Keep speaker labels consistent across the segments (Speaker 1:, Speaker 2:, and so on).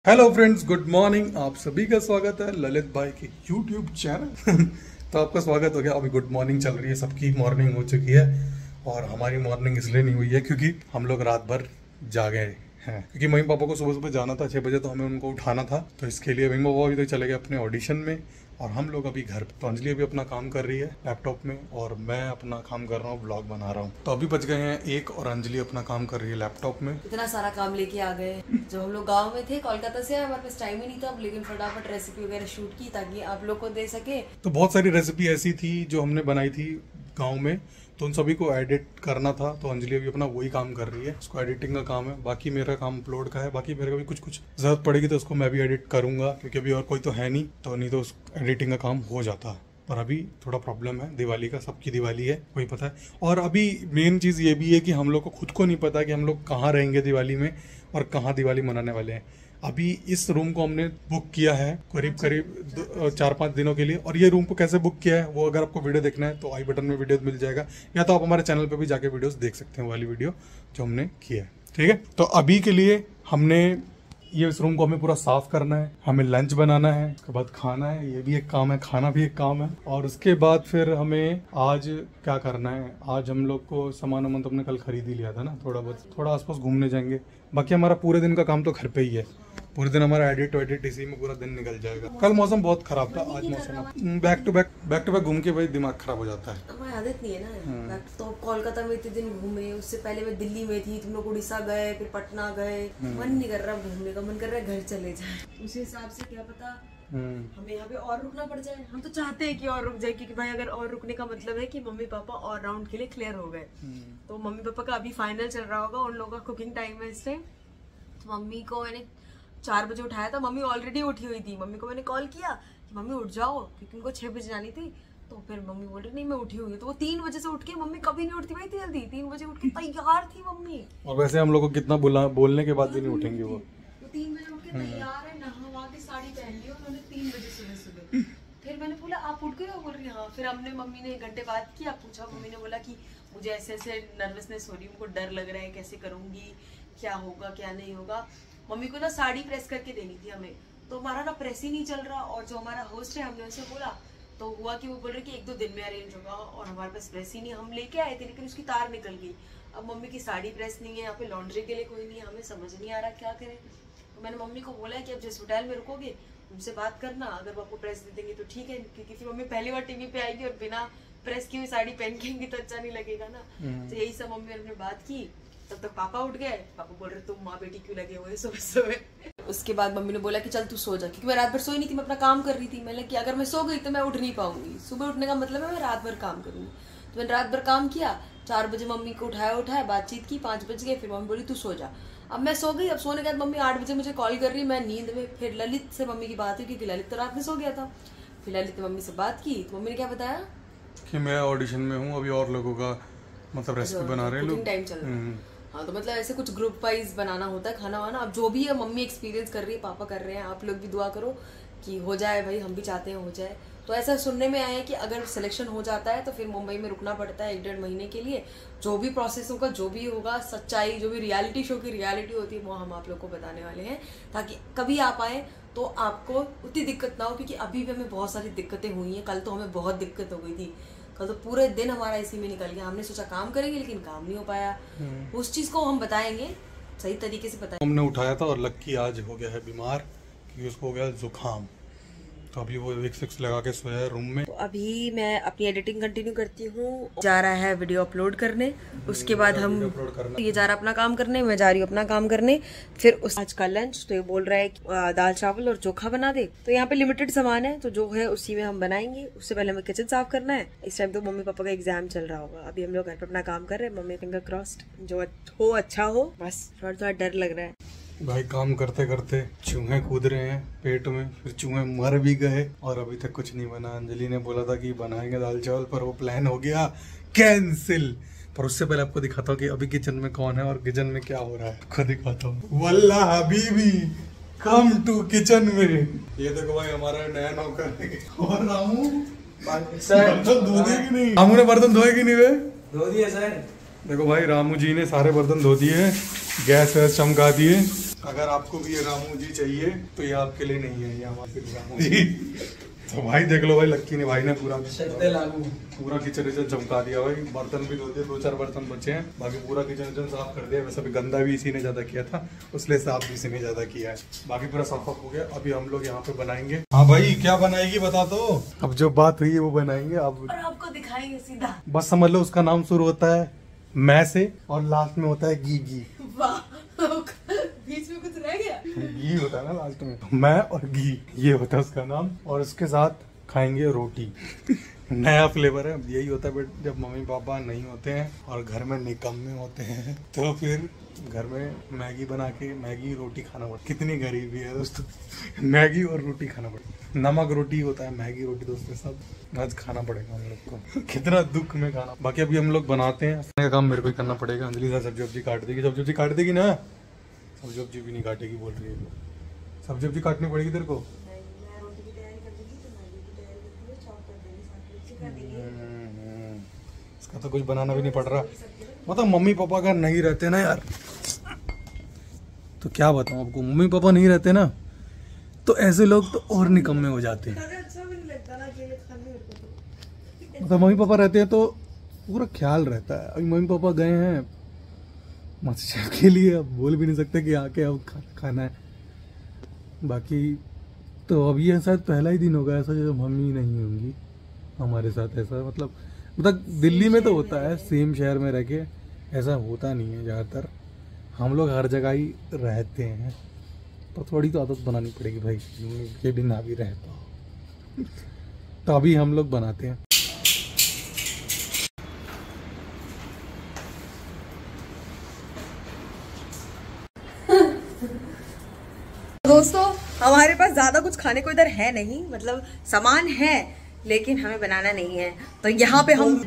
Speaker 1: Hello friends, good morning. आप सभी का स्वागत है ललित भाई के यूट्यूब चैनल। तो आपका स्वागत हो गया। अभी गुड मॉर्निंग चल रही है, सबकी मॉर्निंग हो चुकी है और हमारी मॉर्निंग इसलिए नहीं हुई है क्योंकि हम लोग रात भर जागे हैं। क्योंकि मम्मी पापा को सुबह सुबह जाना था 6 बजे, तो हमें उनको उठाना था। तो इसके लिए मम्मी पापा अभी तक चले गए अपने ऑडिशन में और हम लोग अभी घर पे। तो अंजलि अभी अपना काम कर रही है लैपटॉप में और मैं अपना काम कर रहा हूँ, ब्लॉग बना रहा हूँ। तो अभी बज गए हैं 1 और अंजलि अपना काम कर रही है लैपटॉप में।
Speaker 2: इतना सारा काम लेके आ गए। जब हम लोग गांव में थे कोलकाता से, हमारे पास टाइम ही नहीं था, लेकिन फटाफट रेसिपी वगैरह शूट की ताकि आप लोग को दे सके।
Speaker 1: तो बहुत सारी रेसिपी ऐसी थी जो हमने बनाई थी गांव में, तो उन सभी को एडिट करना था। तो अंजलि अभी अपना वही काम कर रही है, उसको एडिटिंग का काम है। बाकी मेरा काम अपलोड का है। बाकी मेरे को भी कुछ जरूरत पड़ेगी तो उसको मैं भी एडिट करूंगा, क्योंकि अभी और कोई तो है नहीं, तो नहीं तो उस एडिटिंग का काम हो जाता। पर अभी थोड़ा प्रॉब्लम है दिवाली का, सबकी दिवाली है, कोई पता है। और अभी मेन चीज़ ये भी है कि हम लोग को खुद को नहीं पता कि हम लोग कहाँ रहेंगे दिवाली में और कहाँ दिवाली मनाने वाले हैं। अभी इस रूम को हमने बुक किया है करीब 4-5 दिनों के लिए। और ये रूम को कैसे बुक किया है वो अगर आपको वीडियो देखना है तो आई बटन में वीडियो मिल जाएगा, या तो आप हमारे चैनल पे भी जाके वीडियोस देख सकते हैं, वाली वीडियो जो हमने की है। ठीक है, तो अभी के लिए हमने ये इस रूम को हमें पूरा साफ करना है, हमें लंच बनाना है, उसके बाद खाना है, ये भी एक काम है, खाना भी एक काम है। और उसके बाद फिर हमें आज क्या करना है, आज हम लोग को सामान तो हमने कल खरीद ही लिया था ना, थोड़ा आसपास घूमने जाएंगे। बाकी हमारा पूरे दिन का काम तो घर पे ही है, पूरे दिन हमारा एडिट इसी में पूरा दिन निकल जाएगा। कल मौसम बहुत खराब था, आज मौसम बैक टू बैक घूम के भाई दिमाग खराब हो जाता है।
Speaker 2: हमारी आदत नहीं है ना। तो कोलकाता में इतने दिन घूमे, उससे पहले मैं दिल्ली में थी, तुम लोग उड़ीसा गए, फिर पटना गए। मन नहीं कर रहा घूमने का, मन कर रहा है घर चले जाए। उसी हिसाब से क्या पता हमें यहाँ पे और रुकना पड़ जाए। हम तो चाहते हैं कि और रुक जाए, क्योंकि भाई अगर और रुकने का मतलब है कि मम्मी पापा और राउंड के लिए क्लियर हो गए। तो मम्मी पापा का अभी फाइनल चल रहा होगा, उन लोगों का कुकिंग टाइम है इस टाइम। तो मम्मी को मैंने 4 बजे उठाया था, मम्मी ऑलरेडी उठी हुई थी। मम्मी को मैंने कॉल किया कि मम्मी उठ जाओ, क्योंकि उनको 6 बजे जानी थी। तो फिर मम्मी बोल रही नहीं मैं उठी हुई हूँ। तो वो 3 बजे से उठ के, मम्मी कभी नहीं उठती भाई इतनी जल्दी, 3 बजे उठ के तैयार थी मम्मी।
Speaker 1: और वैसे हम लोग को कितना बोलने के बाद भी नहीं उठेंगे वो
Speaker 2: 3 बजे उठ के तैयार है, नहा के साड़ी पहन ली उन्होंने 3 बजे सुबह। फिर मैंने बोला आप उठ गए हो? बोल रही हाँ। फिर हमने मम्मी ने 1 घंटे बाद किया, पूछा। मम्मी ने बोला कि मुझे ऐसे ऐसे नर्वसनेस हो रही है, उनको डर लग रहा है, कैसे करूंगी, क्या होगा क्या नहीं होगा। मम्मी को ना साड़ी प्रेस करके देनी थी हमें, तो हमारा ना प्रेस ही नहीं चल रहा। और जो हमारा होस्ट है, हमने उनसे बोला तो हुआ कि वो बोल रहे कि 1-2 दिन में अरेंज होगा, और हमारे पास प्रेस ही नहीं। हम लेके आए थे लेकिन उसकी तार निकल गई। अब मम्मी की साड़ी प्रेस नहीं है, यहाँ पे लॉन्ड्री के लिए कोई नहीं है, हमें समझ नहीं आ रहा क्या करें। तो मैंने मम्मी को बोला कि अब जिस होटल में रुकोगे उनसे बात करना, अगर वो आपको प्रेस दे देंगे तो ठीक है, क्योंकि फिर मम्मी पहली बार टीवी पे आएगी और बिना प्रेस की हुई साड़ी पहन के तो अच्छा नहीं लगेगा ना। तो यही सब मम्मी और ने बात की। तब तक पापा उठ गए। पापा बोल रहे तुम माँ बेटी क्यों लगे हुए सुबह सुबह। उसके बाद मम्मी ने बोला कि चल तू सो जा, क्योंकि मैं रात भर सोई नहीं थी, मैं अपना काम कर रही थी। मैंने कि अगर मैं सो गई तो मैं उठ नहीं पाऊंगी। सुबह उठने का मतलब है मैं रात भर काम करूंगी। तो मैंने रात भर काम किया। 4 बजे मम्मी को उठाया, बातचीत की, 5 बज गए। फिर मम्मी बोली तू सो जा। अब मैं सो गई। अब सोने के बाद मम्मी 8 बजे मुझे कॉल कर रही है, मैं नींद में। फिर ललित से मम्मी की बात हुई, क्योंकि ललित तो रात में सो गया था। फिर ललित ने मम्मी से बात की, तो मम्मी ने क्या बताया
Speaker 1: कि मैं ऑडिशन में हूँ अभी, और लोगों का मतलब रेसिपी बना रहे हैं लोग,
Speaker 2: टाइम चल रहा है। हाँ, तो मतलब ऐसे कुछ ग्रुप वाइज बनाना होता है खाना वाना। अब जो भी है मम्मी एक्सपीरियंस कर रही है, पापा कर रहे हैं, आप लोग भी दुआ करो कि हो जाए भाई, हम भी चाहते हैं हो जाए। तो ऐसा सुनने में आया है कि अगर सिलेक्शन हो जाता है तो फिर मुंबई में रुकना पड़ता है 1-1.5 महीने के लिए। जो भी प्रोसेस होगा, जो भी होगा, सच्चाई, जो भी रियलिटी शो की रियलिटी होती है वो हम आप लोग को बताने वाले हैं, ताकि कभी आप आए तो आपको उतनी दिक्कत ना हो। क्योंकि अभी भी हमें बहुत सारी दिक्कतें हुई हैं। कल तो हमें बहुत दिक्कत हो गई थी, कल तो पूरे दिन हमारा इसी में निकल गया। हमने सोचा काम करेंगे लेकिन काम नहीं हो पाया। उस चीज को हम बताएंगे, सही तरीके से बताएंगे।
Speaker 1: हमने उठाया था और लक्की आज हो गया है बीमार, क्योंकि उसको हो गया जुकाम। तो अभी वो विक्स लगा के सोया है रूम में।
Speaker 2: तो अभी मैं अपनी एडिटिंग कंटिन्यू करती हूँ। जा रहा है वीडियो अपलोड करने, उसके बाद हम ये जा रहा अपना काम करने, मैं जा रही हूँ अपना काम करने। फिर उस आज का लंच, तो ये बोल रहा है कि दाल चावल और चोखा बना दे। तो यहाँ पे लिमिटेड सामान है, तो जो है उसी में हम बनाएंगे। उससे पहले हमें किचन साफ करना है। इस टाइम तो मम्मी पापा का एग्जाम चल रहा होगा। अभी हम लोग घर पे अपना काम कर रहे हैं। मम्मी फिंगर क्रॉस्ड, जो हो अच्छा हो, बस थोड़ा डर लग रहा है।
Speaker 1: भाई काम करते करते चूहे कूद रहे हैं पेट में, फिर चूहे मर भी गए और अभी तक कुछ नहीं बना। अंजलि ने बोला था कि बनाएंगे दाल चावल, पर वो प्लान हो गया कैंसिल। पर उससे पहले आपको दिखाता हूँ कि अभी किचन में कौन है और किचन में क्या हो रहा है, खुद दिखाता हूँ। वल्ला हबीबी कम टू किचन में। ये देखो भाई हमारा नया नौकर। और रामू बर्तन धो दिए कि नहीं? रामू ने बर्तन धोए कि नहीं? वे
Speaker 3: धो दिए सर।
Speaker 1: देखो भाई रामू जी ने सारे बर्तन धो दिए, गैस वैस चमका दिए। अगर आपको भी ये रामू जी चाहिए तो ये आपके लिए नहीं है, ये हमारे रामू जी। तो भाई देख लो भाई, लक्की ने भाई ने पूरा किचन विचन चमका दिया भाई। बर्तन भी धो दिए, 2-4 बर्तन बचे हैं, बाकी पूरा किचन विचन साफ कर दिया। वैसे भी गंदा भी इसी ने ज्यादा किया था, इसलिए साफ भी इसी ने ज्यादा किया है। बाकी पूरा साफ हो गया। अभी हम लोग यहाँ पे बनाएंगे। हाँ भाई क्या बनाएगी बता दो। अब जो बात हुई है वो बनाएंगे अब, और
Speaker 2: आपको दिखाएंगे सीधा।
Speaker 1: बस समझ लो उसका नाम शुरू होता है मैं से और लास्ट में होता है गी।
Speaker 2: वाह, बीच में कुछ रह गया।
Speaker 1: घी होता है ना लास्ट में, मैं और घी, ये होता है उसका नाम। और उसके साथ खाएंगे रोटी। नया फ्लेवर है। यही होता है जब मम्मी पापा नहीं होते हैं और घर में निकम्मे होते हैं, तो फिर घर में मैगी बना के मैगी रोटी खाना पड़ता। कितनी गरीबी है दोस्तों, मैगी और रोटी खाना पड़ता। नमक रोटी होता है, मैगी रोटी दोस्तों सब आज खाना पड़ेगा हम लोग को। कितना दुख में खाना। बाकी अभी हम लोग बनाते हैं, अपने काम मेरे को ही करना पड़ेगा। अंजलि सा सब्जी काट देगी, सब्जी काट देगी ना, सब्जी भी नहीं काटेगी बोल रही है। सब्जी काटनी पड़ेगी तेरे को। इसका तो कुछ बनाना भी नहीं पड़ रहा। मतलब मम्मी पापा अगर नहीं रहते ना यार, तो क्या बताऊं आपको, मम्मी पापा नहीं रहते ना तो ऐसे लोग तो और निकम्मे हो जाते हैं। मतलब मम्मी पापा रहते हैं तो पूरा ख्याल रहता है। अभी मम्मी पापा गए हैं मास्टर शेफ के लिए, अब बोल भी नहीं सकते कि आके अब खाना है। बाकी तो अब ये शायद पहला ही दिन होगा ऐसा जब मम्मी नहीं होंगी हमारे साथ। ऐसा मतलब दिल्ली में तो होता है, सेम शहर में रह के ऐसा होता नहीं है ज़्यादातर। हम लोग हर जगह ही रहते हैं, पर थोड़ी तो आदत बनानी पड़ेगी भाई के बिना भी रह पाओ। तो अभी हम लोग बनाते हैं।
Speaker 2: दोस्तों हमारे पास ज्यादा कुछ खाने को इधर है नहीं, मतलब सामान है लेकिन हमें बनाना नहीं है। तो यहाँ पे हम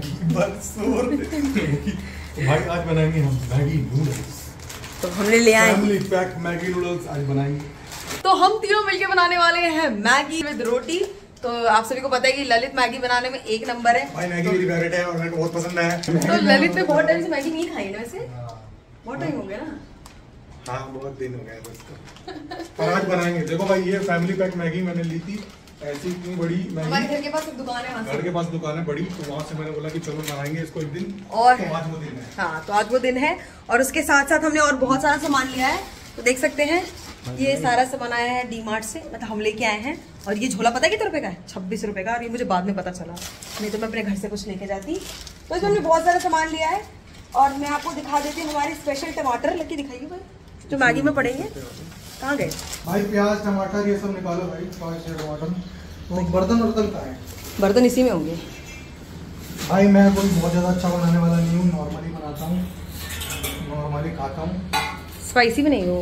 Speaker 1: भाई आज बनाएंगे हम मैगी नूडल्स।
Speaker 2: तो हमने ले आए
Speaker 1: फैमिली पैक मैगी नूडल्स आज बनाएंगे।
Speaker 2: तो हम तीनों मिलके बनाने वाले हैं मैगी विद रोटी। तो आप सभी को पता है कि ललित मैगी बनाने में एक नंबर है।
Speaker 1: भाई मैगी मेरी फेवरेट है और मेरे को बहुत पसंद है।
Speaker 2: तो ललित ने बहुत टाइम से मैगी नहीं खाई ना वैसे, बहुत टाइम हो गया ना।
Speaker 1: हाँ बहुत दिन हो गए दोस्तों, पर आज बनाएंगे। देखो भाई ये फैमिली पैक मैगी मैंने ली थी, ऐसी इतनी बड़ी मैगी।
Speaker 2: हमारे घर के पास एक दुकान है,
Speaker 1: घर के पास दुकान है बड़ी, तो वहाँ से मैंने बोला कि चलो बनाएंगे इसको एक दिन।
Speaker 2: और
Speaker 1: तो आज वो दिन है।
Speaker 2: हाँ तो आज वो दिन है। और उसके साथ साथ हमने और बहुत सारा सामान लिया है। तो देख सकते हैं ये सारा सामान आया है डी-मार्ट से, मतलब हम लेके आए हैं। और ये झोला पता है कितने रुपए का है? 26 रुपए का। और ये मुझे बाद में पता चला, नहीं तो मैं अपने घर से कुछ लेके जाती। तो इसमें हमने बहुत सारा सामान लिया है। और मैं आपको दिखा देती हूँ हमारे स्पेशल टमाटर। लकी दिखाइए भाई, जो मैगी में पड़ेंगे। कहाँ गए
Speaker 1: भाई? प्याज टमाटर ये सब निकालो भाई, 5-6 टमाटर। तो बर्तन कहाँ है?
Speaker 2: बर्तन इसी में होंगे
Speaker 1: भाई। मैं कोई बहुत ज़्यादा अच्छा बनाने वाला नहीं हूँ, नॉर्मली बनाता हूँ, नॉर्मली खाता हूँ,
Speaker 2: स्पाइसी भी नहीं हो।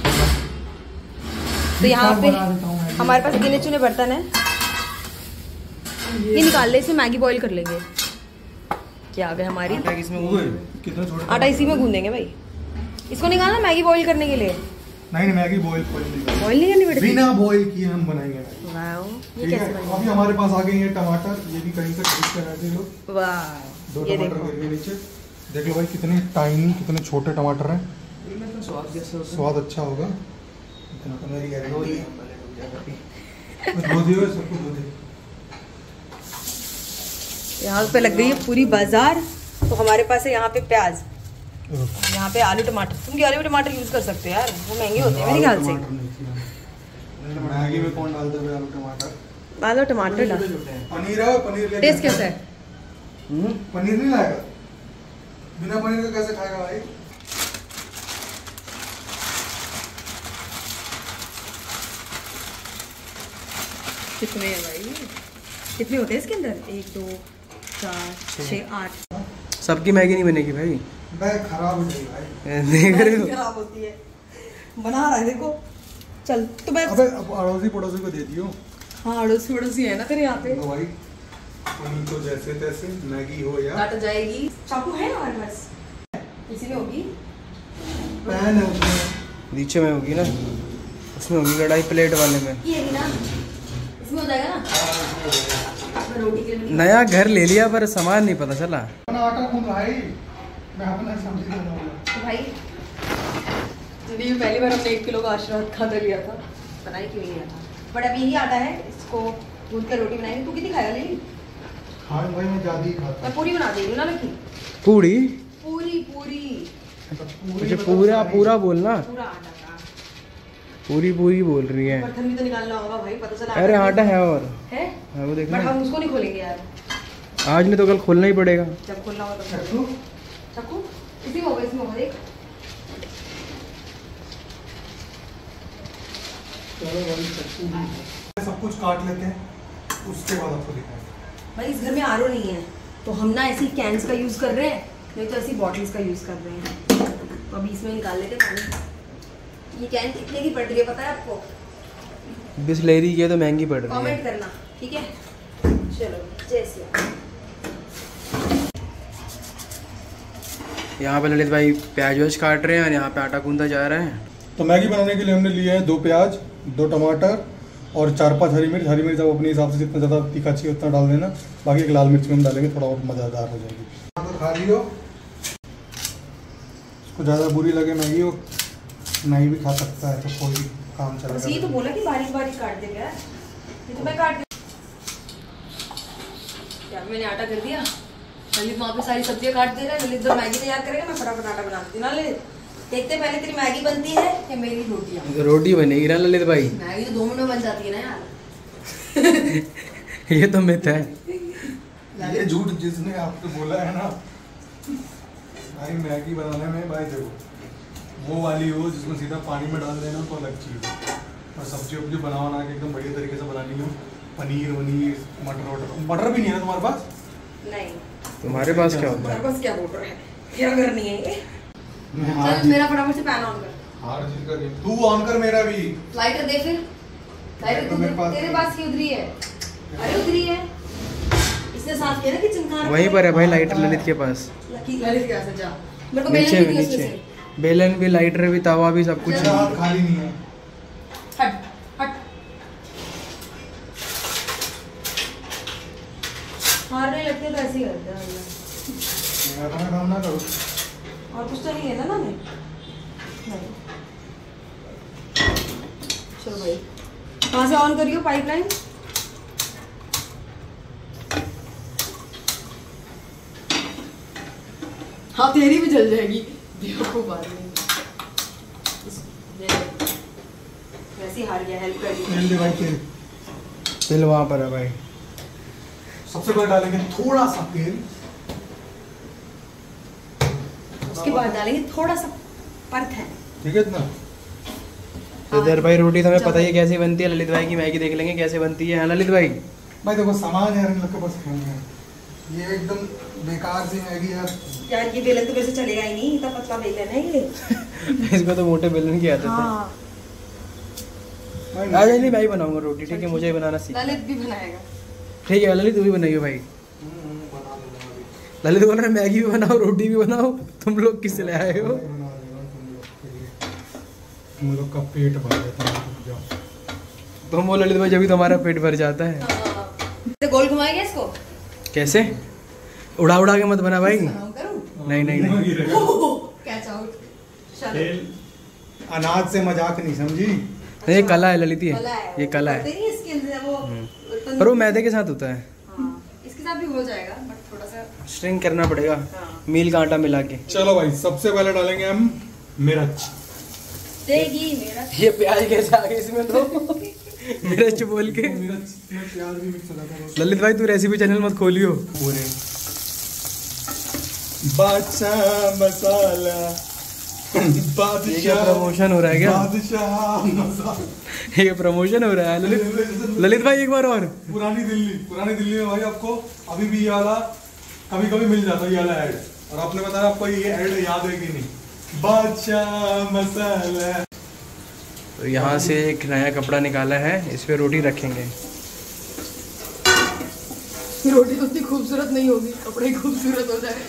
Speaker 2: तो यहाँ पे हमारे पास गिने चुने बर्तन है, ये निकाल ले, इसे मैगी बॉईल कर लेंगे। क्या आ गए हमारी आटा इसी में गूंदेंगे भाई। इसको निकालना मैगी बॉईल करने के लिए।
Speaker 1: नहीं मैगी बॉईल
Speaker 2: नहीं करनी बेटा,
Speaker 1: बिना बॉईल किए हम बनाएंगे।
Speaker 2: वाह ये कैसे बनेगा?
Speaker 1: अभी हमारे पास आ गए हैं टमाटर, ये भी कहीं से खरीद कर आए थे लोग।
Speaker 2: वाह
Speaker 1: 2
Speaker 2: ये
Speaker 1: टमाटर
Speaker 2: देखो,
Speaker 1: गिर गए नीचे। देख लो भाई कितने टाइनी, कितने छोटे टमाटर हैं। स्वाद अच्छा होगा। इतना तो मेरी गारंटी है। धो दियो सबको, धो दे।
Speaker 2: यहाँ पे लग गई है पूरी बाजार। तो हमारे पास है यहाँ पे प्याज, यहाँ पे आलू टमाटर। तुम आलू टमाटर यूज कर सकते हो यार, वो महंगे होते हैं मेरे ख्याल से।
Speaker 1: मैगी में कौन डालता है आलू टमाटर?
Speaker 2: आलू टमाटर डाल।
Speaker 1: पनीर है, पनीर
Speaker 2: टेस्ट कैसा है?
Speaker 1: पनीर नहीं लाएगा? बिना पनीर का कैसे खाएगा भाई?
Speaker 2: कितने है भाई? कितने होते हैं इसके अंदर? 1 2 4 6 8।
Speaker 3: सबकी मैगी नहीं बनेगी भाई।
Speaker 1: खराब हो जाएगी भाई।
Speaker 3: देख रहे हो?
Speaker 2: खराब होती है, बना रहा है देखो। चल तो मैं
Speaker 1: अबे अड़ोसी पड़ोसी को दे दियो।
Speaker 2: हाँ अड़ोसी पड़ोसी है ना तेरे यहाँ पे।
Speaker 1: तो भाई पनीर तो जैसे तैसे मैगी हो या
Speaker 2: काट जाएगी। चाकू है हमारे पास, इसी में होगी।
Speaker 1: पैन है उसमें,
Speaker 3: नीचे में होगी ना, उसमें होगी कढ़ाई प्लेट वाले में।
Speaker 2: ये है ना, इसमें हो जाएगा ना। रोटी के लिए
Speaker 3: नया घर ले लिया पर सामान नहीं पता चला।
Speaker 1: अपना आटा गूंद भाई, मैं अपना सब्जी बनाऊंगा।
Speaker 2: तो भाई जिंदगी में पहली बार हमने 1 किलो का आशीर्वाद खाना लिया था, बनाई क्यों नहीं था। बट अब यही आटा है, इसको गूंथ कर रोटी बनाएंगे। तू कितनी खाएगा लेकिन?
Speaker 1: हाँ भाई मैं ज़्यादा ही खाता
Speaker 2: मैं पूरी बना देगी ना लेकिन।
Speaker 3: पूरी
Speaker 2: पूरी पूरी
Speaker 3: अच्छा पूरा पूरा बोलना,
Speaker 2: पूरा आटा का।
Speaker 3: पूरी पूरी बोल रही है।
Speaker 2: बर्तन भी तो निकालना होगा भाई, पता चला।
Speaker 3: अरे आटा है और
Speaker 2: है
Speaker 3: हाँ, वो देखना
Speaker 2: बट हम उसको नहीं खोलेंगे यार,
Speaker 3: आज नहीं तो कल खोलना ही पड़ेगा।
Speaker 2: जब खोलना होगा तब। चाकू इसी में होगा, इसमें होगा देख।
Speaker 1: सब कुछ काट लेते हैं, उसके बाद आपको दिखाएंगे।
Speaker 2: भाई इस घर में आरओ नहीं है तो हम ना ऐसी कैंस का यूज कर रहे हैं, नहीं तो ऐसी बॉटल्स का यूज कर रहे हैं। तो अभी इसमें निकाल लेते पानी। ये कैन कितने की पड़ रही है पता है आपको?
Speaker 3: बिस्लेरी की है तो महंगी पड़ रही है।
Speaker 2: कमेंट करना ठीक है। चलो जय श्री राम।
Speaker 3: यहाँ पे ललित भाई प्याज व्याज काट रहे हैं और यहाँ पे आटा गूंदा जा रहा है।
Speaker 1: तो मैगी बनाने के लिए हमने लिए हैं 2 प्याज, 2 टमाटर और 4-5 हरी मिर्च। हरी मिर्च आप अपने हिसाब से जितना ज़्यादा तीखा चाहिए उतना डाल देना, बाकी एक लाल मिर्च में हम डालेंगे, थोड़ा और मज़ेदार हो जाएगी। तो खा लियो, उसको ज़्यादा बुरी लगे मैगी वो नहीं भी खा सकता है, तो कोई काम
Speaker 2: बस ये
Speaker 1: चलेगा।
Speaker 2: तो बोला कि बारीक बारीक काट दे क्या, ये तो मैं काट दे। क्या मैंने आटा कर दिया, ललित वहाँ पे सारी सब्जियां काट दे रहा है। ललित तो मैगी तैयार करेगा, मैं फटाफट आटा बनाती हूँ ना। ललित देखते पहले तेरी मैगी बनती है या मेरी रोटियाँ।
Speaker 3: रोटी बनेगी ना ललित भाई?
Speaker 2: मैगी तो 2 मिनट में बन जाती है ना यार।
Speaker 3: ये तो मिथ है।
Speaker 1: ये झूठ जिसने आपको बोला है ना भाई, मैगी बनाने में भाई देखो वो वाली हो जिसमें सीधा पानी में डाल देना तो अलग चीज़ है, और सब्जी वब्जी बना के एकदम बढ़िया तरीके से बनानी हो, पनीर वनीर मटर भी नहीं है तुम्हारे पास?
Speaker 2: नहीं
Speaker 3: तुम्हारे पास क्या होता
Speaker 2: तुम्हारे
Speaker 3: है?
Speaker 2: पास क्या बोल रहा है, क्या करनी है ये?
Speaker 1: मैं
Speaker 2: चल मेरा फटाफट से पैन ऑन कर।
Speaker 1: हार चीज का गेम तू ऑन कर, मेरा भी
Speaker 2: लाइटर दे फिर। लाइटर
Speaker 1: तो मेरे पास
Speaker 2: तेरे पास की उधरी है। अरे उधरी है, इसने साफ किया ना किचन खाना।
Speaker 3: वहीं पर है भाई लाइटर ललित के पास।
Speaker 2: ललित क्या सजा, मेरे को
Speaker 3: नीचे
Speaker 2: बेलन
Speaker 3: भी
Speaker 2: भी दी उसमें
Speaker 3: नीचे
Speaker 2: से।
Speaker 3: बेलन भी, लाइटर भी, तवा भी, सब कुछ
Speaker 1: मेरा
Speaker 3: है।
Speaker 1: हाथ खाली नहीं है।
Speaker 2: हट हट। हारने लगते तो ऐसे ही करते हैं।
Speaker 1: मैं अपना काम ना करूँ।
Speaker 2: और कुछ तो नहीं है ना मैं? नहीं। चलो भाई कहाँ से ऑन करियो पाइपलाइन? हाँ तेरी भी जल जाएगी, देखो बाद में। वैसे ही हार गया, हेल्प कर दी।
Speaker 1: तेल दे भाई, तेल
Speaker 3: तेल वहाँ पर है भाई।
Speaker 1: सबसे पहले डालेंगे थोड़ा सा तेल,
Speaker 2: उसके बाद डालेंगे थोड़ा सा परत है।
Speaker 1: ठीक है इतना।
Speaker 3: तो इधर भाई रोटी तो हमें पता ही है कैसी बनती है। ललित भाई की मैगी देख लेंगे कैसे बनती है ललित भाई?
Speaker 1: भाई देखो सामान है इन लोग के पास है, ये एकदम बेकार सी मैगी यार।
Speaker 2: यार ये बेलन तो वैसे चलेगा ही नहीं, इतना पतला बेलन है ये।
Speaker 3: इसको तो मोटे बेलन की आदत है।
Speaker 2: हाँ
Speaker 3: आज नहीं मैं ही बनाऊंगा रोटी, ठीक है? मुझे ही बनाना सीख।
Speaker 2: ललित भी बनाएगा।
Speaker 3: ठीक है ललित, तू भी बनाइए भाई।
Speaker 1: बना दूंगा अभी।
Speaker 3: ललित बोल रहे मैगी भी बनाओ रोटी भी बनाओ, तुम लोग किससे ले आए हो?
Speaker 1: बना दूंगा तुम लोग के लिए। तुम लोग का पेट भर जाता है, रुक जाओ।
Speaker 3: तुम बोल ललित भाई जब भी तुम्हारा पेट भर जाता है।
Speaker 2: तो गोल घुमाएंगे इसको?
Speaker 3: कैसे? उड़ा उड़ा के मत बना भाई।
Speaker 2: करूं?
Speaker 3: नहीं नहीं नहीं,
Speaker 2: कैच आउट। चलो
Speaker 1: तेल अनाज से मजाक नहीं समझी।
Speaker 3: ये कला है ललित,
Speaker 2: कला है
Speaker 3: ये कला है।
Speaker 2: नहीं इसके अंदर वो
Speaker 3: पर वो मैदे के साथ होता है।
Speaker 2: हाँ, इसके साथ भी हो जाएगा बट थोड़ा सा।
Speaker 3: स्ट्रिंग करना पड़ेगा
Speaker 2: हाँ।
Speaker 3: मील का आटा मिला के।
Speaker 1: चलो भाई सबसे पहले डालेंगे हम मिर्च।
Speaker 2: देगी मेरा।
Speaker 3: ये प्याज कैसे आ गए इसमें तो? मिर्च बोल के।
Speaker 1: मिर्च में प्याज भी मिक्स हो जाता है।
Speaker 3: ललित भाई तू रेसिपी चैनल मत खोलियो पूरे।
Speaker 1: बादशाह मसाला,
Speaker 3: ये क्या
Speaker 1: बादशाह
Speaker 3: प्रमोशन हो रहा है क्या?
Speaker 1: बादशाह मसाला।
Speaker 3: ये प्रमोशन हो रहा है ललित। ललित भाई एक बार और।
Speaker 1: पुरानी दिल्ली में भाई आपको अभी भी ये वाला कभी कभी मिल जाता है, ये वाला ऐड। और आपने बताया आपको ये ऐड याद है कि नहीं? बादशाह मसाला।
Speaker 3: तो यहाँ से एक नया कपड़ा निकाला है, इस पे रोटी रखेंगे।
Speaker 2: रोटी तो उतनी खूबसूरत नहीं होगी, कपड़े ही खूबसूरत हो जाए।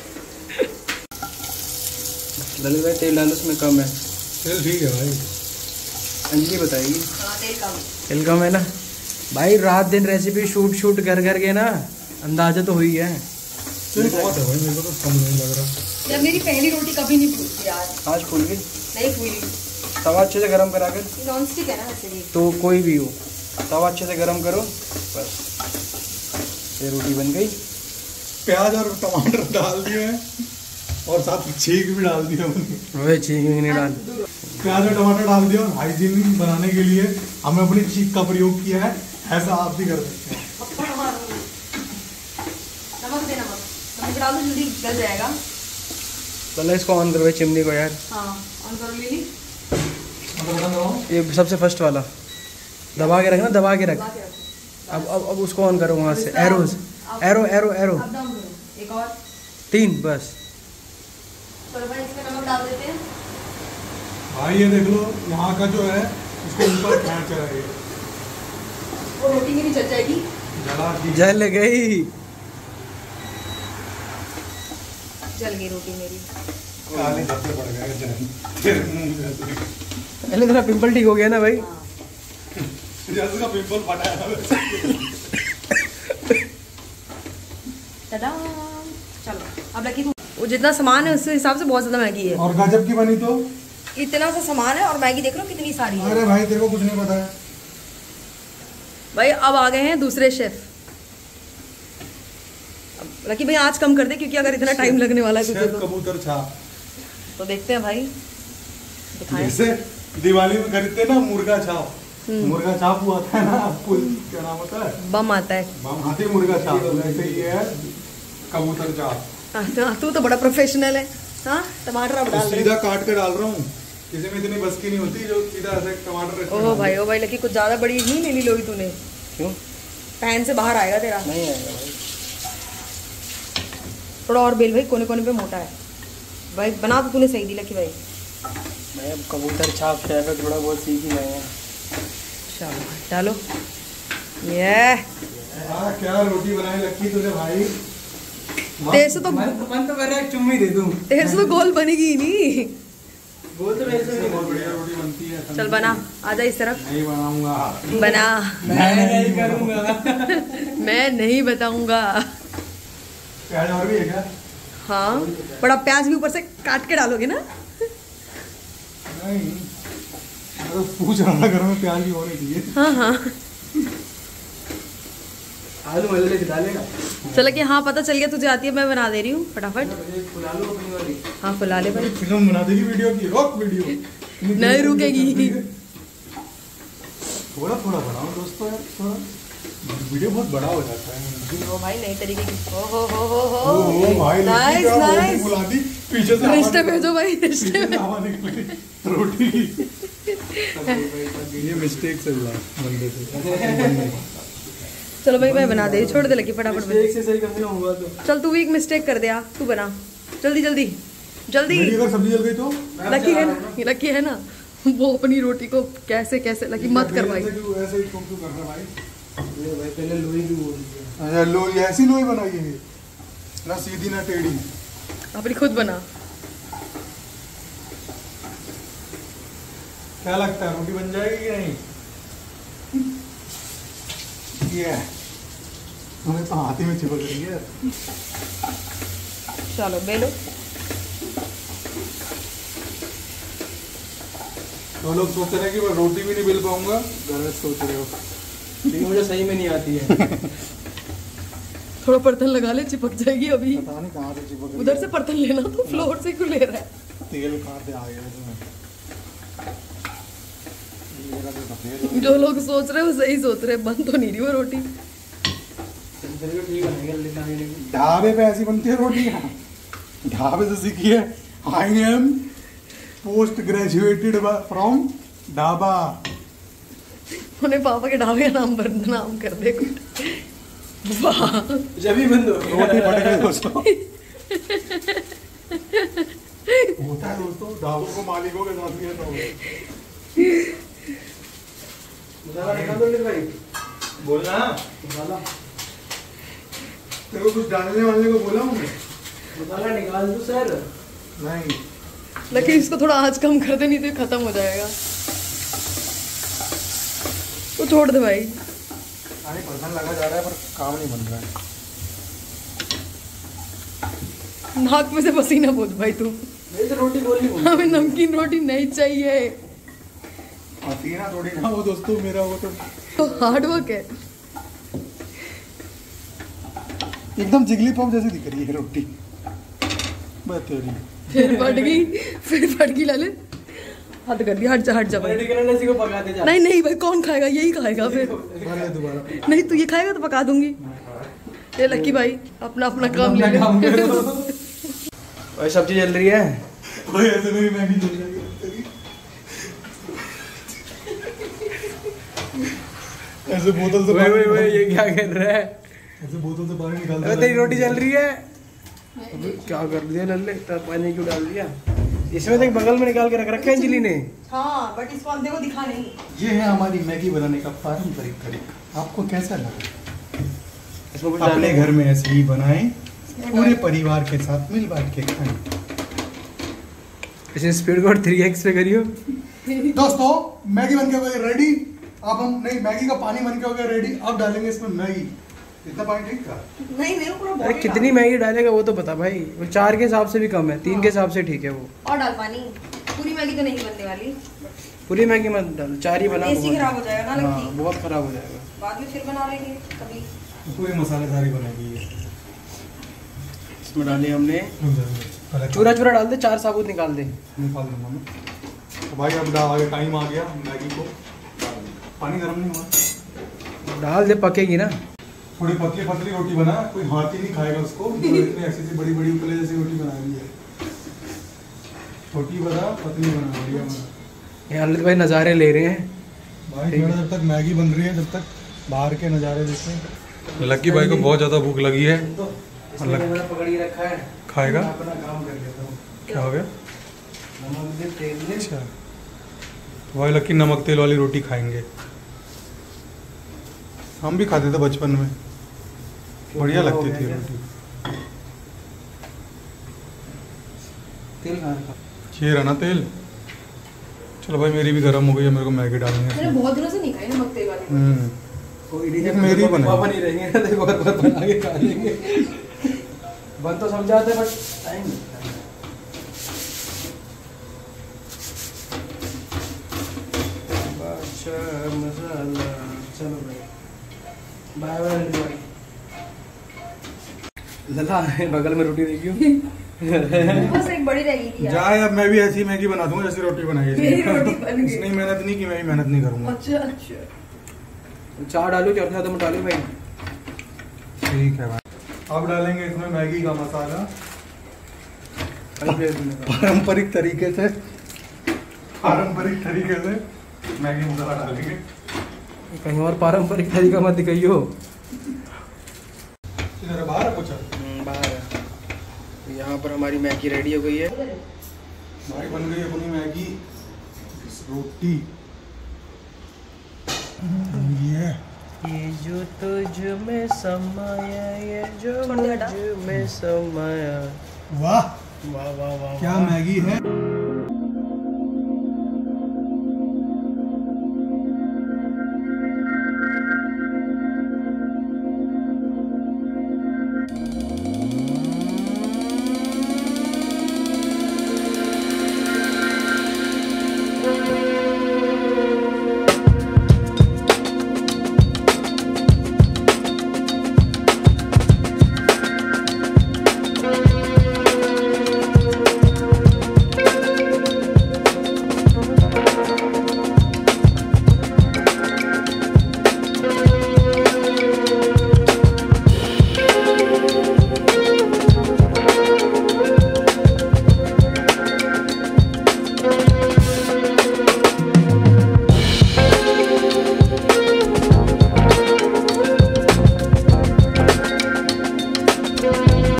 Speaker 3: ललित भाई तेल डालो उसमें कम है।
Speaker 1: चल ठीक है भाई।
Speaker 3: अंजलि बताएगी।
Speaker 2: हाँ तेल कम।
Speaker 3: तेल कम है ना भाई? रात दिन रेसिपी शूट कर के ना अंदाजा तो हुई है।
Speaker 1: चल बहुत है भाई, मेरे को तो कम नहीं लग रहा।
Speaker 2: यार मेरी पहली रोटी कभी नहीं फूलती यार।
Speaker 3: आज खोल गई।
Speaker 2: नहीं फूली।
Speaker 3: तवा अच्छे से गर्म करा कर,
Speaker 2: नॉन स्टिक है ना वैसे भी।
Speaker 3: तो कोई भी हो, तवा अच्छे से गर्म करो बस। ये रोटी बन गई।
Speaker 1: प्याज और टमाटर डाल दिए हैं और साथ में छींक भी डाल दिया हमने।
Speaker 3: वही चीज नहीं डाल,
Speaker 1: प्याज और टमाटर डाल दिया और हाइजीन बनाने के लिए हमने अपनी चीक का प्रयोग किया है। ऐसा आप भी कर सकते हैं।
Speaker 2: नमक दे, नमक नमक डालो, जल्दी गल जाएगा।
Speaker 3: पहले इसको ऑन करो चिमनी को यार।
Speaker 2: हाँ ऑन करो लिली।
Speaker 3: ये सबसे फर्स्ट वाला दबा के रखना, दबा के रख।
Speaker 2: दबा के रखो।
Speaker 3: अब उसको ऑन करो वहाँ से, एरोज, एरो एरो एरो।
Speaker 2: अब डाउन करो, एक और
Speaker 3: 3 बस।
Speaker 2: चलो भाई इसमें नमक डाल देते हैं।
Speaker 1: भाई ये देख लो, यहाँ का जो है इसको ऊपर खींच रहा है।
Speaker 2: वो रोटी मेरी जल जाएगी।
Speaker 1: जला दी।
Speaker 3: जल गई,
Speaker 2: जल गई रोटी मेरी।
Speaker 1: काले धब्बे पड़ गए तेरे मुंह में।
Speaker 3: पहले तेरा पिंपल ठीक हो गया ना भाई।
Speaker 2: हाँ।
Speaker 1: जैसे का पिंपल फटा है।
Speaker 2: टडा। चलो अब लकी वो जितना सामान है उसके हिसाब से बहुत ज्यादा मैगी है।
Speaker 1: और गजब की बनी तो।
Speaker 2: इतना सा सामान है और मैगी देख लो कितनी सारी है।
Speaker 1: अरे भाई तेरे को कुछ नहीं पता है
Speaker 2: भाई। अब आ गए हैं दूसरे शेफ। अब लकी भाई आज कम कर दे, क्योंकि अगर इतना टाइम लगने वाला है तुझे
Speaker 1: शेफ
Speaker 2: तो।
Speaker 1: कबूतर छाप।
Speaker 2: तो देखते हैं भाई, दिखाएं।
Speaker 1: जैसे दिवाली में खरीदते हैं ना मुर्गा छाप। मुर्गा छाप हुआ था ना, आपको क्या नाम होता है?
Speaker 2: बम आता है।
Speaker 1: बम हाथी मुर्गा छाप। वैसे ये है कबूतर छाप।
Speaker 2: तू तो बड़ा प्रोफेशनल है। हाँ टमाटर अब
Speaker 1: तो
Speaker 2: डाल दे।
Speaker 1: सीधा काट के डाल रहा हूँ। किसी में इतनी बस की नहीं होती जो सीधा ऐसे टमाटर रख के
Speaker 2: ओ
Speaker 1: डाल
Speaker 2: भाई
Speaker 1: दे।
Speaker 2: ओ भाई लकी कुछ ज्यादा बड़ी नहीं ले ली लोई तूने।
Speaker 3: क्यों
Speaker 2: पैन से बाहर आएगा तेरा।
Speaker 3: नहीं आएगा भाई?
Speaker 2: थोड़ा और बेल भाई, कोने कोने पे मोटा है भाई। बना तो तूने सही दी लकी भाई।
Speaker 3: मैं अब कबूतर छाप शेफ है, थोड़ा बहुत सीख ही गए हैं।
Speaker 2: चलो डालो ये।
Speaker 1: हाँ, क्या रोटी बनाई लक्की तुझे भाई।
Speaker 2: तेरे से तो
Speaker 3: मन तो कर रहा है चुम्मी दे दूं।
Speaker 2: तेरे से तो गोल बनेगी ही नहीं।
Speaker 3: बोल तो मेरे से नहीं
Speaker 1: बहुत बढ़िया रोटी बनती है।
Speaker 2: चल बना, आजा इस तरफ।
Speaker 1: नहीं बनाऊंगा।
Speaker 2: बना।
Speaker 3: मैं नहीं करूंगा।
Speaker 2: मैं नहीं बताऊंगा।
Speaker 1: प्याज और भी है क्या?
Speaker 2: हाँ बड़ा प्याज भी ऊपर से काट के डालोगे ना।
Speaker 1: नहीं, मैं तो पूछ रहा था घर में प्याज भी होने चाहिए।
Speaker 2: हाँ हाँ
Speaker 3: आलू मसाले डालेगा।
Speaker 2: चलो कि हाँ पता चल गया तुझे आती है। मैं बना दे रही हूँ फटाफट।
Speaker 3: खुला लो अपनी वाली।
Speaker 2: हाँ खुला ले भाई।
Speaker 1: फिल्म बना देगी वीडियो की, रॉक वीडियो।
Speaker 2: नहीं रुकेगी।
Speaker 1: थोड़ा थोड़ा बनाओ दोस्तों यार, थोड़ा वीडियो बहुत बड़ा हो जाता है।
Speaker 2: ओ भाई नई तरीके की। हो
Speaker 1: ओ भाई
Speaker 2: नाइस
Speaker 1: लड़की का
Speaker 2: नाइस।
Speaker 1: बुला दी, पीछे से
Speaker 2: रिश्ते भेजो भाई, रिश्ते
Speaker 1: पीछे से
Speaker 2: भेजो।
Speaker 1: हवा निकल गई रोटी की। ये मिस्टेक से हुआ बंदे से।
Speaker 2: चलो भाई मैं बना दे, छोड़ दे लगी फटाफट बना।
Speaker 3: एक से सही करने होगा तो।
Speaker 2: चल तू भी एक मिस्टेक कर दे यार, तू बना जल्दी जल्दी जल्दी।
Speaker 1: मेरी अगर सब्जी जल गई तो
Speaker 2: लकी है ना, लकी है ना, वो अपनी रोटी को कैसे कैसे लकी मत कर भाई।
Speaker 1: ऐसे ही क्यों कर रहा भाई?
Speaker 3: ये भाई पहले लोई भी बोल दिया।
Speaker 1: अच्छा लोई, ऐसी लोई बनाई है ना, सीधी ना टेढ़ी।
Speaker 2: अपनी खुद बना।
Speaker 1: क्या लगता है रोटी बन जाएगी कि नहीं? ये हमें तो हाथी में चिपक रही है।
Speaker 2: चलो बेलो।
Speaker 1: तो लोग सोच रहे हैं कि मैं रोटी भी नहीं बेल पाऊंगा, गलत सोच रहे हो।
Speaker 3: लेकिन मुझे सही में नहीं आती है।
Speaker 2: थोड़ा बर्तन लगा ले, चिपक जाएगी अभी।
Speaker 1: पता नहीं कहाँ से चिपक रही
Speaker 2: उधर
Speaker 1: है।
Speaker 2: से बर्तन लेना, तो फ्लोर से क्यों ले रहा है?
Speaker 1: तेल कहाँ से आ गया तुम्हें? मेरा तो सफेद हो
Speaker 2: जो लोग सोच रहे हैं वो सही सोच रहे हैं, बन तो नहीं रही वो रोटी।
Speaker 1: ढाबे पे ऐसी बनती है रोटियां, ढाबे से सीखी है। I am post graduated from dhaba.
Speaker 2: उन्हें पापा के ढाबे का नाम कर दे कुछ। वाह
Speaker 3: जब ही बंद हो गया।
Speaker 1: रोटी फट गई दोस्तों। होता है दोस्तों, ढाबों को मालिकों के साथ भी ऐसा होगा।
Speaker 3: मसाला निकाल दो भाई।
Speaker 1: बोलना
Speaker 3: मसाला
Speaker 1: तेरे को कुछ डालने वाले को बोला हूँ मैं?
Speaker 3: मसाला निकाल दो सर।
Speaker 1: नहीं,
Speaker 2: लेकिन इसको थोड़ा आँच कम कर दे, नहीं तो ये खत्म हो जाएगा। तो छोड़ दे भाई।
Speaker 1: अरे बर्तन लगा जा रहा है पर काम नहीं बन रहा है।
Speaker 2: नाक में से पसीना पोंछ भाई तू।
Speaker 3: मेरी तो रोटी गोली बोल।
Speaker 2: हमें नमकीन रोटी नहीं चाहिए।
Speaker 4: आती है ना थोड़ी ना।
Speaker 1: हाँ वो दोस्तों मेरा वो
Speaker 2: तो हार्ड वर्क है।
Speaker 1: एकदम जिगली पॉप जैसी दिख रही है रोटी। बात तेरी
Speaker 2: फिर फट गई ललित। हद कर दिया, हट जा भाई।
Speaker 3: को पका दे जा।
Speaker 2: नहीं भाई, कौन खाएगा? यही खाएगा फिर।
Speaker 1: दोबारा
Speaker 2: नहीं तू ये खाएगा तो पका दूंगी। ये लक्की भाई अपना अपना काम ले ले।
Speaker 3: भाई सब्जी जल रही है।
Speaker 1: भाई ऐसे मेरी मैगी जल जाएगी। ऐसे बोतल से
Speaker 3: भाई ये क्या कर रहा है?
Speaker 1: ऐसे बोतल से पानी निकाल।
Speaker 3: अबे तेरी रोटी जल रही है। अबे क्या कर दिया लल्ले? इतना पानी क्यों डाल दिया? इसमें तक बगल में निकाल के रख रखा है अंजलि ने।
Speaker 2: हाँ बट इसको अंधे को दिखा नहीं।
Speaker 1: ये है हमारी मैगी बनाने का पारंपरिक तरीका। आपको कैसा लगा?
Speaker 3: इसमें कुछ
Speaker 1: अपने
Speaker 3: डालने
Speaker 1: घर में ऐसे ही बनाएं, पूरे परिवार के साथ मिल बांट के खाएं।
Speaker 3: इसे स्पीड को 3x पे करियो।
Speaker 1: दोस्तों मैगी बन के हो गई रेडी। अब हम नहीं, मैगी का पानी बन के हो गया रेडी। अब डालेंगे इसमें मैगी। इतना पानी ठीक था?
Speaker 2: नहीं मेरे को
Speaker 3: अरे कितनी मैगी डालेगा वो तो बता भाई। वो 4 के हिसाब से भी कम है, 3 के हिसाब से ठीक है वो।
Speaker 2: और डाल पानी। पूरी मैगी तो नहीं बनने वाली।
Speaker 3: पूरी मैगी मत डालो, 4 ही बना।
Speaker 2: टेस्ट ही खराब हो जाएगा ना
Speaker 3: हाँ
Speaker 2: लक्की।
Speaker 3: बहुत खराब हो जाएगा।
Speaker 2: बाद में फिर बना लेंगे कभी।
Speaker 1: पूरी मसालेदारी बनाएगी ये।
Speaker 3: इसमें डाली हमने चूरा चूरा डाल दे, 4 साबुत निकाल दे।
Speaker 1: निकाल दूंगा मैं। तो भाई अब आगे टाइम आ गया मैगी को। पानी गर्म नहीं हुआ।
Speaker 3: डाल दे, पकेगी ना।
Speaker 1: थोड़ी पतली पतली रोटी बना, कोई हाथ ही नहीं खाएगा उसको। तो इतनी ऐसी बड़ी बड़ी उपले जैसी रोटी बना दी है। छोटी बना, पतली बना, बढ़िया बना।
Speaker 3: ये ललित भाई नज़ारे ले रहे हैं
Speaker 1: भाई थोड़ा जब तक मैगी बन रही है, जब तक बाहर के नज़ारे देखते। लक्की भाई को बहुत ज़्यादा भूख लगी है।
Speaker 3: पकड़ी रखा है,
Speaker 1: खाएगा?
Speaker 3: अपना काम कर लेता हूँ।
Speaker 1: क्या हो गया?
Speaker 3: नमक दे, तेल दे।
Speaker 1: अच्छा तो भाई लक्की नमक तेल वाली रोटी खाएंगे। हम भी खाते थे बचपन में, बढ़िया लगती थी रोटी।
Speaker 3: तेल कहाँ रखा?
Speaker 1: ये रहा ना तेल। चलो भाई मेरी भी गर्म हो गई है, मेरे को मैगी डालनी
Speaker 2: मैंने
Speaker 1: है।
Speaker 2: बहुत दिनों से नहीं खाई नमक तेल वाली।
Speaker 3: कोई
Speaker 1: एक मेरी बनाई।
Speaker 3: पापा नहीं रहेंगे ना, देखो बना के खा लेंगे। बन तो समझाते बट टाइम लगता है। अच्छा मसाला। चलो भाई बाय बाय। लला बगल में रोटी देखियो।
Speaker 2: बस एक बड़ी रह गई थी यार।
Speaker 1: जाए अब मैं भी ऐसी मैगी बना दूंगा जैसी रोटी बनाई है।
Speaker 2: मेरी रोटी बन गई।
Speaker 1: इसने मेहनत नहीं की, मैं भी मेहनत नहीं करूंगा।
Speaker 2: अच्छा
Speaker 3: 4 डालो, 4 तो डालो भाई।
Speaker 1: ठीक है भाई। अब डालेंगे इसमें मैगी का मसाला पारंपरिक तरीके से। मैगी मसाला डालेंगे।
Speaker 3: कहीं और पारंपरिक तरीका मत दिखाइयो।
Speaker 1: इधर बाहर कुछ
Speaker 3: बाहर है। तो यहाँ पर हमारी मैगी रेडी हो गई है।
Speaker 1: भाई बन गई अपनी मैगी रोटी।
Speaker 3: ये जो तुझ में समाया, ये जो मुझ में समाया।
Speaker 1: वाह
Speaker 3: वाह वाह वाह
Speaker 1: क्या मैगी है।